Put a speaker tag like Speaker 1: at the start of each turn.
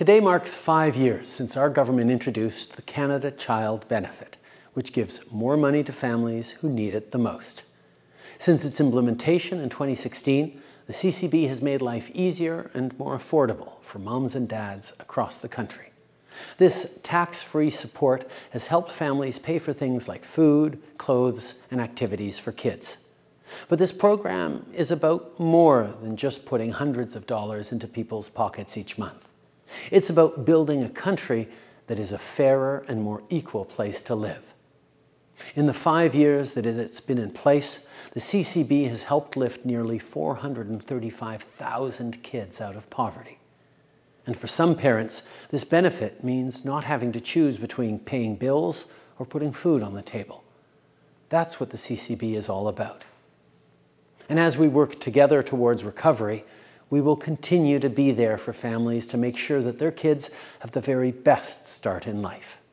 Speaker 1: Today marks 5 years since our government introduced the Canada Child Benefit, which gives more money to families who need it the most. Since its implementation in 2016, the CCB has made life easier and more affordable for moms and dads across the country. This tax-free support has helped families pay for things like food, clothes, and activities for kids. But this program is about more than just putting hundreds of dollars into people's pockets each month. It's about building a country that is a fairer and more equal place to live. In the 5 years that it's been in place, the CCB has helped lift nearly 435,000 kids out of poverty. And for some parents, this benefit means not having to choose between paying bills or putting food on the table. That's what the CCB is all about. And as we work together towards recovery, we will continue to be there for families to make sure that their kids have the very best start in life.